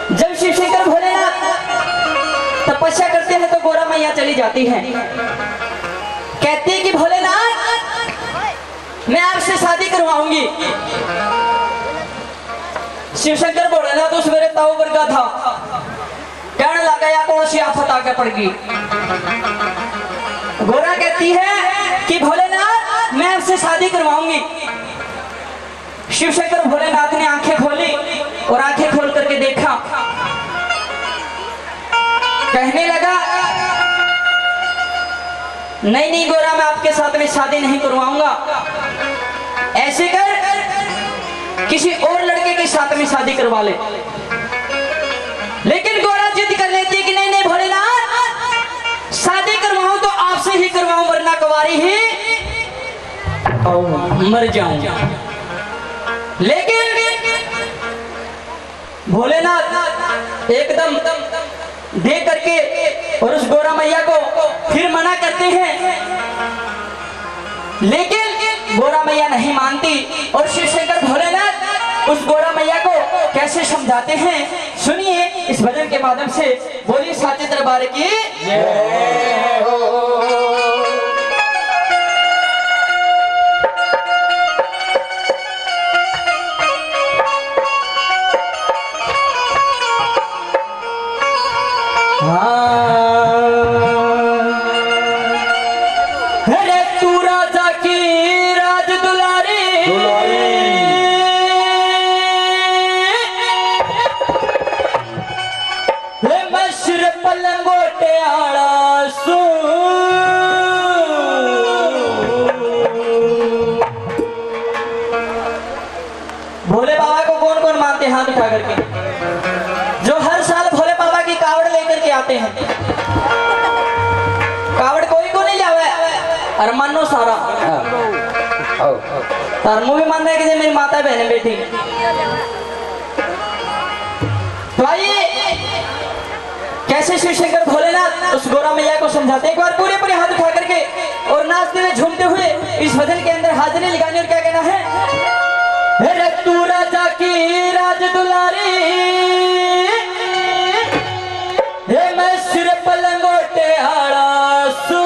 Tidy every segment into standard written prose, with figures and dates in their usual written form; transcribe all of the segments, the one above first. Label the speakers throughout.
Speaker 1: जब शिव शंकर भोलेनाथ तपस्या करते हैं तो गोरा मैया चली जाती है, कहती है कि भोलेनाथ मैं आपसे शादी करवाऊंगी। शिव शंकर भोलेनाथ उस मेरे ताऊ वर्गा था, कहने लगा या कौन सी आफत आके पड़ गई। गोरा कहती है कि भोलेनाथ मैं आपसे शादी करवाऊंगी। शिव शंकर भोलेनाथ ने आंखें खोली और आंखें खोल करके देखा, कहने लगा नहीं नहीं गोरा मैं आपके साथ में शादी नहीं करवाऊंगा, ऐसे कर किसी और लड़के के साथ में शादी करवा ले। लेकिन गोरा जिद कर लेती है कि नहीं नहीं भोलेनाथ शादी करवाऊं तो आपसे ही करवाऊं वरना कुंवारी ही मर जाऊं। लेकिन भोलेनाथ एकदम दे करके और उस गोरा मैया को फिर मना करते हैं, लेकिन गोरा मैया नहीं मानती। और शिव शंकर भोलेनाथ उस गोरा मैया को कैसे समझाते हैं सुनिए इस भजन के माध्यम से। बोलिए साचे दरबार की जय हो। अरे तू राजा की राज दुलारी, मशर पलंगोटे आड़ा सू। भोले बाबा को कौन कौन मानते हैं हाथ उठा करके, जो हर साल भोले बाबा की कावड़ लेकर के आते हैं। कावड़ कोई को नहीं लावे और मानो सारा धर्मो भी मान रहे कि मेरी माता बहन बेटी। तो आइए कैसे शिव शंकर भोलेनाथ उस गोरा मैया को समझाते हैं। एक बार पूरे पूरे हाथ उठा करके और नाचते हुए झूमते हुए इस भजन के अंदर हाजिरी लगानी। और क्या कहना है, अरे तू राजा की राज दुलारी, मैं सिर पलंगोटे आड़ा सू।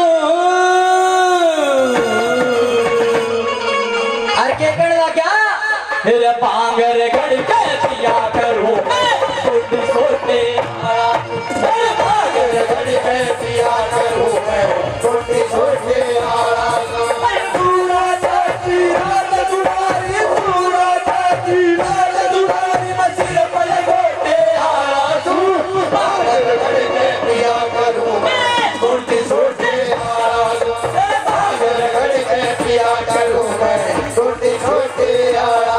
Speaker 1: और क्या कहना क्या, अरे पांगर गड़ के पिया करूं छोटे छोटे आड़ा, पांगर गड़ के पिया करूं छोटे छोटे आड़ा। पूरा जाती रात दुलारी, पूरा जाती रात दुलारी, मैं सिर पलंगोटे आड़ा सू। पांगर गड़ के पिया करूं छोटे छोटे आड़ा, पांगर गड़ के पिया करूं छोटे छोटे आड़ा।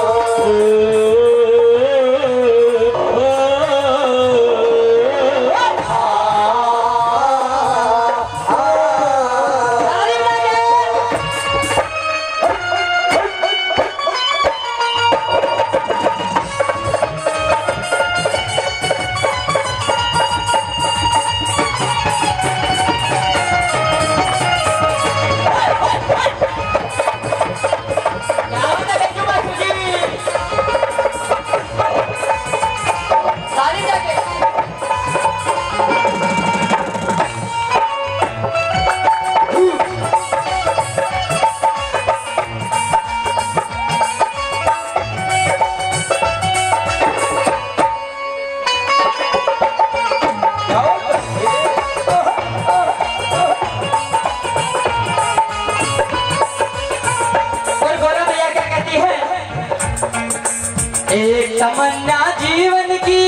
Speaker 1: एक तमन्ना जीवन की,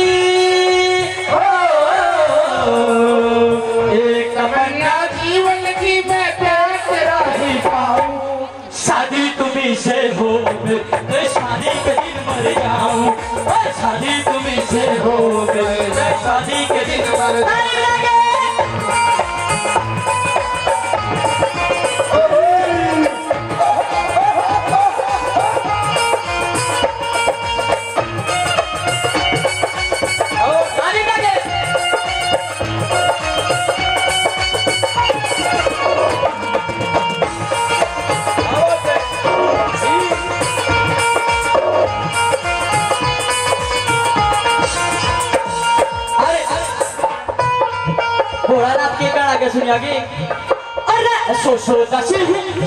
Speaker 1: एक तमन्ना जीवन की, मैं प्यार तेरा ही पाऊं। शादी तुम्ही से हो मैं शादी के दिन मर जाऊं, शादी तुम्ही से हो मैं शादी के दिन मर जाऊं। आगे सुनिए आगे। अरे सोशोदासी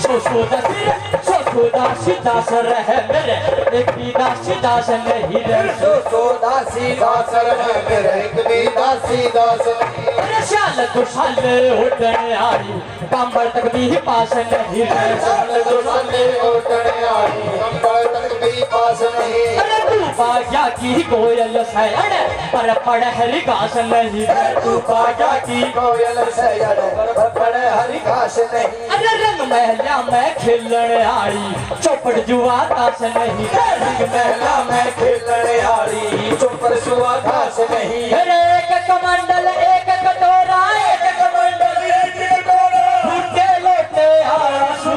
Speaker 1: दास रह मेरे एक भी दास नहीं रे।
Speaker 2: सोशोदासी दास रह मेरे एक भी दास नहीं।
Speaker 1: अरे शाल दुशाल उठने आई कंबल तक भी पास नहीं रे।
Speaker 2: शाल दुशाल उठने आई कंबल तक भी पास नहीं।
Speaker 1: अरे तू बाजा की कोयल सैन पर पड़ हरी घास नहीं रे।
Speaker 2: तू बाजा की कोयल सैन पर पड़ हरी घास नहीं।
Speaker 1: अरे रंग महला में खेलने आई चौपड़ जुआ ताश नहीं।
Speaker 2: रंग महला में खेलने आई चौपड़ जुआ ताश नहीं।
Speaker 1: अरे एक कमंडल एक कटोरा एक कमंडल एक कटोरा फूटे लोटे आंसू।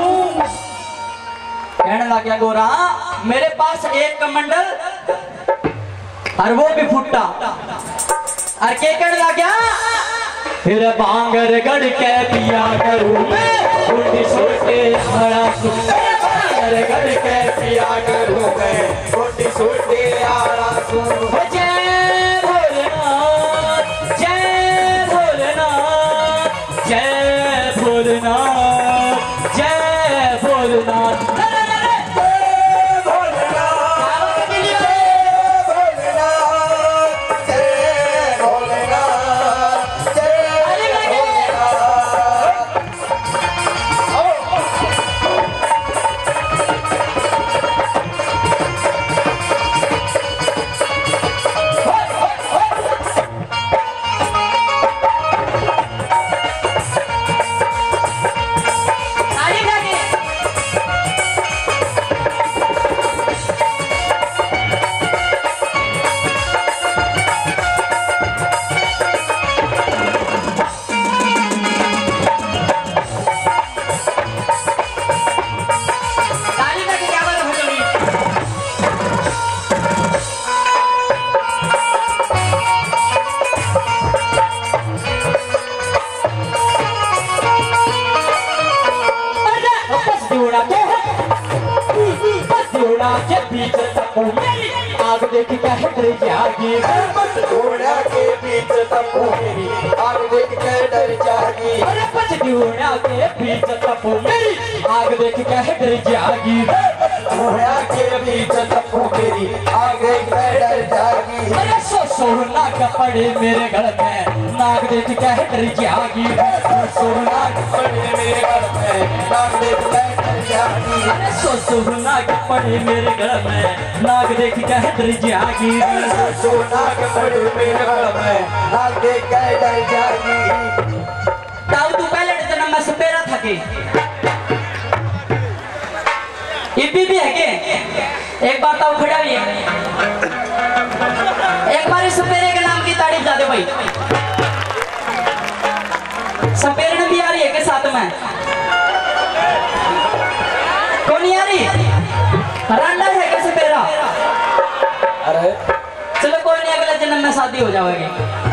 Speaker 1: कहने लग गया गोरा मेरे पास एक कमंडल और वो भी फुट्टा। और क्या कहने लग गया फिर बांगर गढ़ के पिया करूं मैं उल्टी सोटे बड़ा बांगर गढ़ के पिया करूं मैं
Speaker 2: छोटी छोटी आरा सू।
Speaker 1: जय भोलेनाथ जय भोलेनाथ जय भोलेनाथ जय भोलेनाथ। आग देख क्या डर जागी
Speaker 2: घोड़ा के बीच तपो मेरी आग देख के डर जागी।
Speaker 1: अरे पचडूड़ा के बीच तपो मेरी आग देख क्या डर जागी।
Speaker 2: घोड़ा के बीच तपो मेरी आग देख के डर जागी।
Speaker 1: अरे सोना कपड़े मेरे घर में नाग देख क्या डर जागी।
Speaker 2: सोना कपड़े मेरे घर में नाग देख के डर जागी।
Speaker 1: अरे सोना कपड़े मेरे घर में नाग देख क्या डर जागी।
Speaker 2: सोना कपड़े मेरे घर में नाग देख के डर जागी।
Speaker 1: ताऊ तू पहले जन्म में सपेरा था के इब्बी भी है के एक बार ताऊ खड़ा हुई है एक बार सपेरे के नाम की तारीफ जा दे भाई। सपेरे भी आ रही है के साथ में कौन नहीं आ रही रांडा है के सपेरा।
Speaker 2: अरे
Speaker 1: चलो कोई नहीं अगले जन्म में शादी हो जाएगी।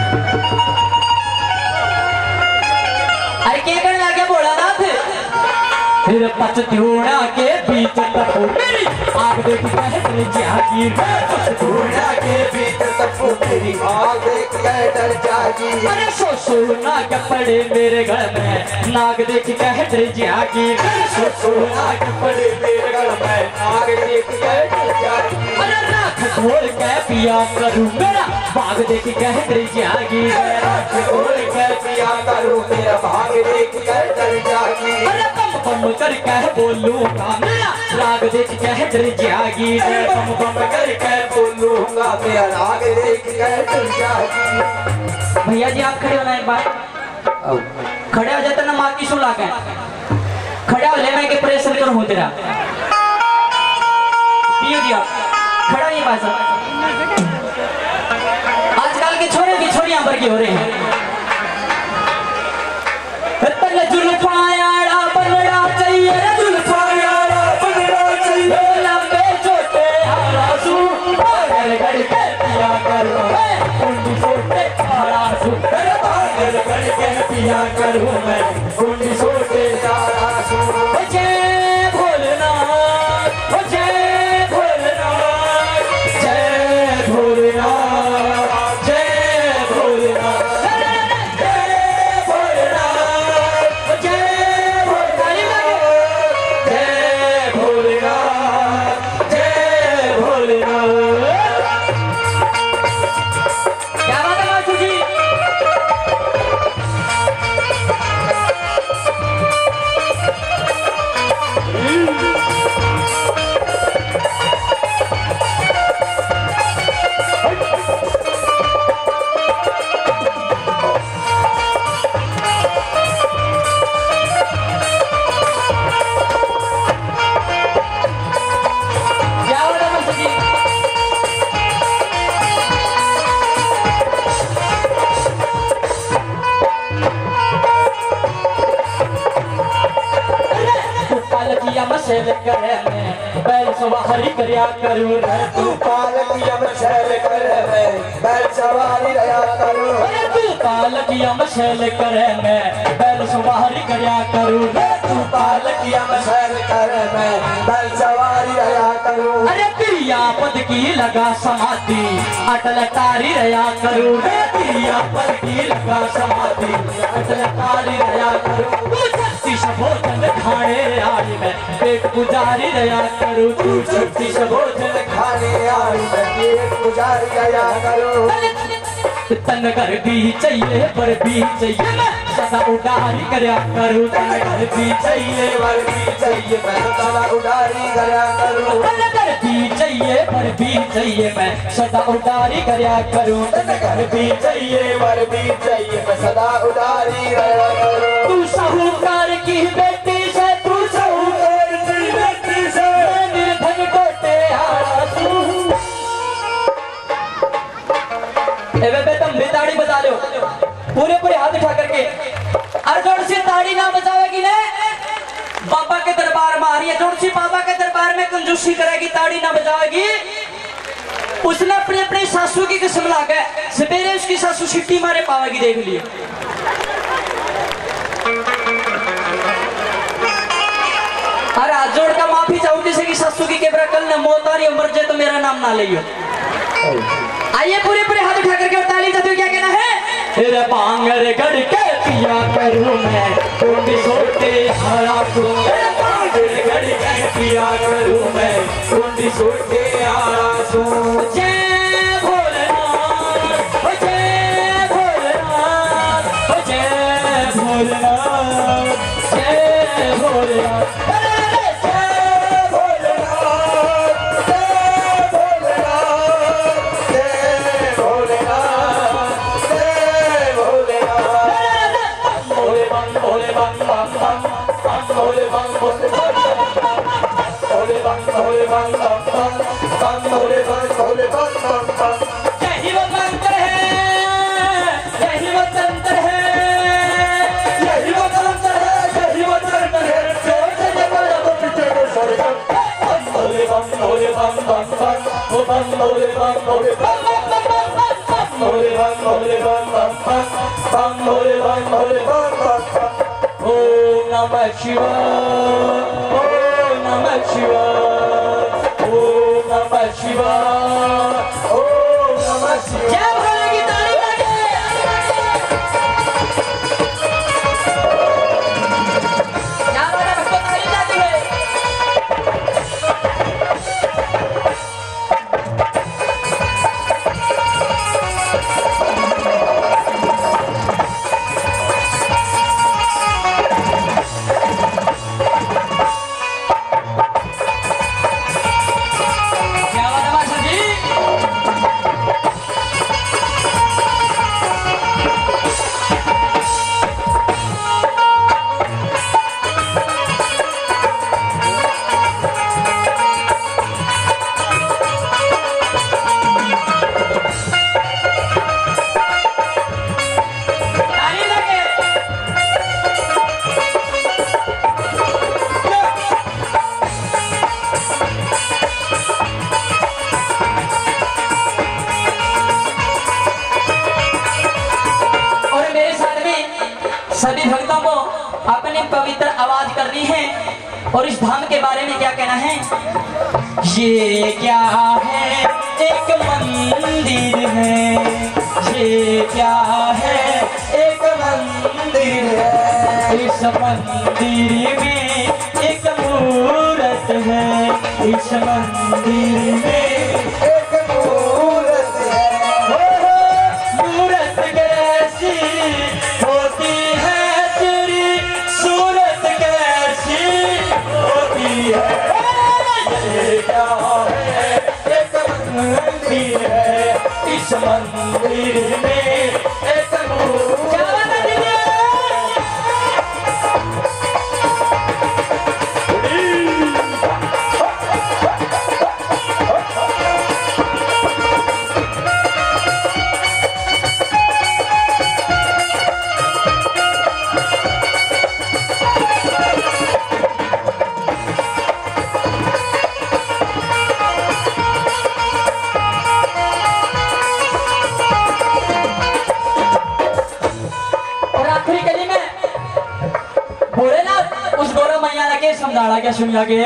Speaker 1: अरे क्या करने लगे भोलानाथ फिर पचडूड़ा के बीच तपो मेरी आग देख के जागी।
Speaker 2: पचडूड़ा के बीच तपो मेरी आग देख के डर जागी।
Speaker 1: अरे सोना कपड़े मेरे घर में नाग देख के डर जागी।
Speaker 2: सोना कपड़े मेरे घर में नाग देख के डर जागी।
Speaker 1: अरे राख घोल के पिया करूं मेरा बाग देख के डर जागी।
Speaker 2: राख घोल के पिया करूं मेरा बाग देख के डर जागी।
Speaker 1: अरे बम कर कह बोलूंगा मेरा राग देख के डर जागी।
Speaker 2: बम कर कह बोलूंगा मेरा राग देख के डर जागी।
Speaker 1: भैया जी आप खड़े होना एक बार खड़े हो जाते ना माँ की सुला के खड़ा हो ले मैं के प्रेशर कर हूँ तेरा पियो जी आप खड़ा नहीं पास। आजकल के छोरे भी छोरियां पर की हो रहे हैं। जुल्फायाड़ा बनना चाहिए जुल्फायाड़ा बनना चाहिए लंबे छोटे हरासू बागर गड़ के पिया करूं मैं कुंडी छोटे हरासू बागर गड़ के पिया करूं मैं कुंडी छोटे हरासू। जय भोलेनाथ जय भोलेनाथ जय भोलेनाथ जय भोलेनाथ जय भोलेनाथ सुबाहरी करया करूं रे
Speaker 2: तू पालकिया मशैल कर मैं बैल सवारी रहा करूं
Speaker 1: तू पालकिया मशैल करे मैं बैल सुबाहरी करया करूं रे
Speaker 2: तू पालकिया मशैल कर मैं बैल सवारी रहा करूं
Speaker 1: अरे प्रिया पद की लगा समाधि अटल तारी रया करूं रे प्रिया पद की लगा समाधि अटल तारी रया करूं तू शक्ति भोजन खाने आई मैं पेट गुजारी रया करूं तू शक्ति भोजन
Speaker 2: खाने आई मैं पेट गुजारी रहा करूं
Speaker 1: तन घर भी चाहिए पर भी चाहिए मैं सदा उडारी करया करूं तन घर भी चाहिए
Speaker 2: पर भी चाहिए मैं सदा उडारी करया करूं
Speaker 1: तन घर भी चाहिए पर भी चाहिए मैं सदा उडारी करया करूं तन घर भी चाहिए
Speaker 2: पर भी चाहिए मैं सदा उडारी रहा करूं
Speaker 1: तू साहूकार की बेटी से तू साहूकार की बेटी से निर्धन कोटे आड़ा तू तुम भी ताड़ी बजा लो पूरे पूरे हाथ उठा करके अरे जोर से ताड़ी ना बजावेगी ने बाबा के दरबार में आ रही है जोर से बाबा के दरबार में कंजूसी करेगी ताड़ी ना बजावेगी उसने अपने अपने सासू की किस्म लाके सवेरे उसकी सासू सिट्टी मारे पावेगी देख लियो अरे हाथ जोड़ का माफी चाहूं किसी की सासू की केबरा कल ने मौत आ रही मर जाए तो मेरा नाम ना लियो आइए पूरे पूरे हाथ उठा करके और ताली बजाते हुए क्या कहना है तेरे बांगर गड़ के पिया करूं मैं कुंडी सोटे हरा करूं तेरे बांगर गड़ के पिया करूं मैं कुंडी सोटे हरा करूं जय भोलेनाथ ओ जय भोलेनाथ ओ जय भोलेनाथ जय Bholenath Om Namah Shivaya, Om Namah Shivaya, Om Namah Shivaya, Om Namah Shivaya. क्या बोलेगी ताली बजा क्या बोला भक्तों ताली बजाती है सभी भक्तों को अपनी पवित्र आवाज करनी है और इस धाम के बारे में क्या कहना है ये क्या है एक मंदिर है ये क्या है एक मंदिर है इस मंदिर में एक मूरत है इस मंदिर में
Speaker 2: एक मूरत है
Speaker 1: मूरत कैसी होती है तेरी सूरत कैसी होती है ये क्या है एक मंदिर है इस मंदिर में एक नाड़ा क्या सुनिया के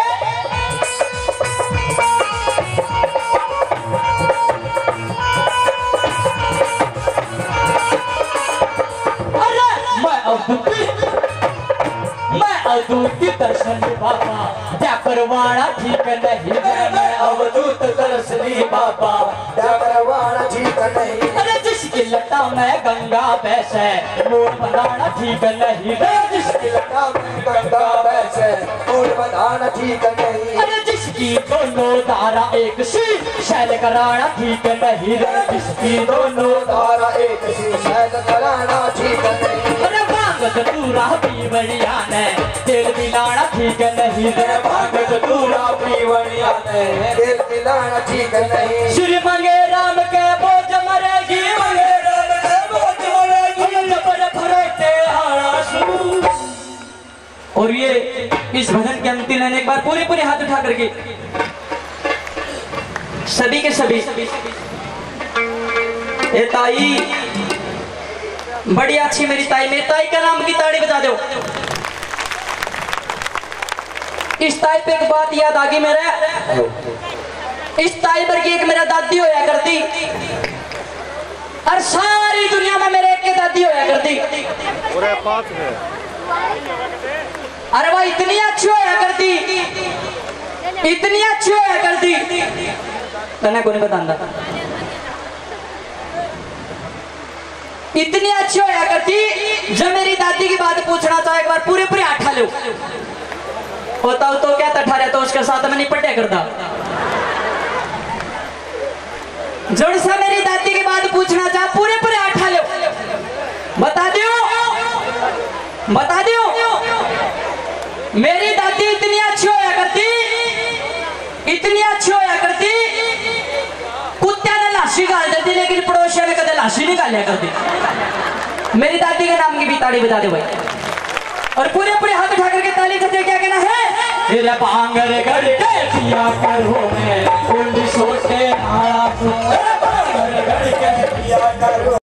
Speaker 1: अवधूत की दर्शन बाबा क्या करवाना ठीक नहीं मैं अवधूत दर्शनी बाबा
Speaker 2: क्या करवाना ठीक नहीं।
Speaker 1: अरे जिसकी लटा में गंगा बैसे मोर बनाना ठीक नहीं रे जिसकी
Speaker 2: लटा में गंगा बैसे मोर बनाना ठीक नहीं।
Speaker 1: अरे जिसकी दोनों धारा एक सी शैल कराना ठीक नहीं रे जिसकी दोनों
Speaker 2: धारा एक सी शैल कराना ठीक नहीं।
Speaker 1: अरे धतूरा पीवड़िया ने तेल मिलाना ठीक नहीं रे
Speaker 2: भांग धतूरा पीवड़िया ने तेल मिलाना ठीक नहीं।
Speaker 1: श्री मंगे राम के बोझ मरेगी मंगे राम के बोझ मरेगी जबर भरोटे हाशू। और ये इस भजन के अंतिम लाइन एक बार पूरे पूरे हाथ उठा करके सभी के सभी ए ताई बड़ी अच्छी मेरी ताई का नाम की ताड़ी बजा दो। इस ताई पे एक बात याद आ गई मेरे इस ताई पर की एक मेरा दादी होया करती और सारी दुनिया में मेरे एक के दादी होया करती। अरे वह इतनी अच्छी होया करती इतनी अच्छी होया करती तने को नहीं बतांदा इतनी अच्छी होया करती जब मेरी दादी की बात पूछना चाहे एक बार पूरे पूरे आठा लो होता तो क्या तठा रहता उसके साथ में निपटे करता। जड़ सा मेरी दादी की बात पूछना चाहे पूरे पूरे आठा लो बता दियो मेरी दादी इतनी अच्छी होया करती इतनी अच्छी होया करती कुत्ते ने लाशी गाल देती लेकिन पड़ोसिया ने कदे लाशी नहीं गालिया करती। मेरी दादी के नाम की भी ताड़ी बजा दे भाई और पूरे पूरे हाथ उठा करके ताली करते क्या कहना है तेरा पांगर गड़ के पिया करो मैं कुंड सोटे आया